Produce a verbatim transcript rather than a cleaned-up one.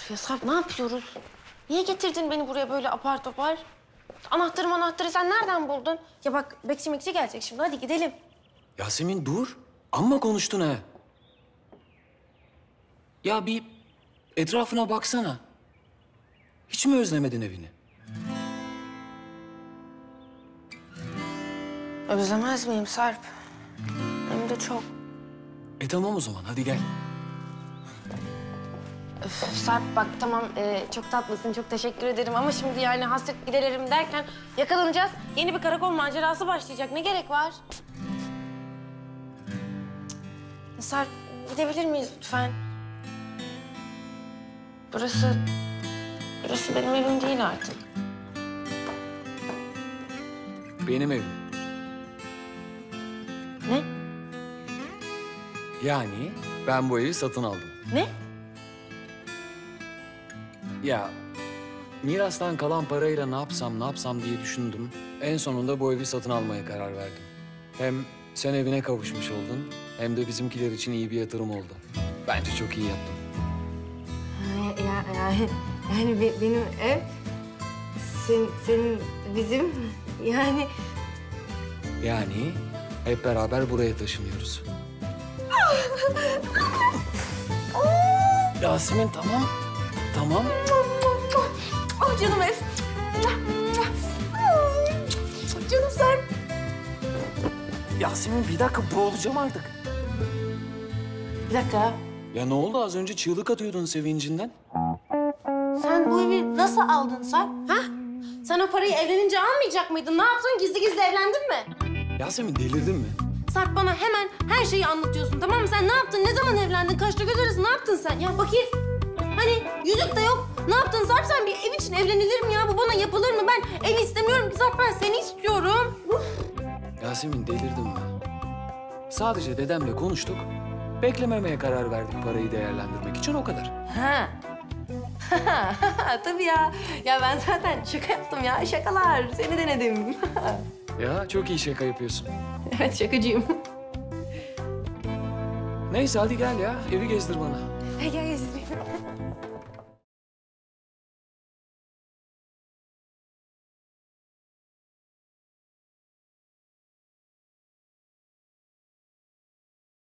Ya Sarp ne yapıyoruz? Niye getirdin beni buraya böyle apar topar? Anahtarı anahtarı sen nereden buldun? Ya bak bekçi mekçi gelecek şimdi hadi gidelim. Yasemin dur. Amma konuştun ha. Ya bir etrafına baksana. Hiç mi özlemedin evini? Özlemez miyim Sarp? Hem de çok. E tamam o zaman hadi gel. Öf, Sarp bak tamam e, çok tatlısın çok teşekkür ederim ama şimdi yani hasret giderelim derken yakalanacağız. Yeni bir karakol macerası başlayacak ne gerek var? Ya Sarp gidebilir miyiz lütfen? Burası, burası benim evim değil artık. Benim evim. Ne? Yani ben bu evi satın aldım. Ne? Ya mirastan kalan parayla ne yapsam ne yapsam diye düşündüm. En sonunda bu evi satın almaya karar verdim. Hem sen evine kavuşmuş oldun hem de bizimkiler için iyi bir yatırım oldu. Bence çok iyi yaptım. Ya, ya, yani, yani be- benim ev, sen, senin, bizim, yani... Yani hep beraber buraya taşınıyoruz. Yasemin tamam. Tamam. Oh canım ev. Canım Sarp. Yasemin bir dakika boğulacağım artık. Bir dakika. Ya ne oldu az önce çığlık atıyordun sevincinden? Sen bu evi nasıl aldın Sarp? Ha? Sen o parayı evlenince almayacak mıydın? Ne yaptın? Gizli gizli evlendin mi? Yasemin delirdin mi? Sarp bana hemen her şeyi anlatıyorsun tamam mı? Sen ne yaptın? Ne zaman evlendin? Kaçta göz arası ne yaptın sen? Ya bakayım. Hani yüzük de yok. Ne yaptın Sarp? Sen bir ev için evlenilir mi ya? Bu bana yapılır mı? Ben ev istemiyorum ki Sarp. Ben seni istiyorum. Uf. Yasemin delirdin mi? Sadece dedemle konuştuk. Beklememeye karar verdik parayı değerlendirmek için o kadar. Ha. Tabii ya. Ya ben zaten şaka yaptım ya. Şakalar. Seni denedim. Ya çok iyi şaka yapıyorsun. Evet şakacıyım. Neyse hadi gel ya evi gezdir bana. Gel gel.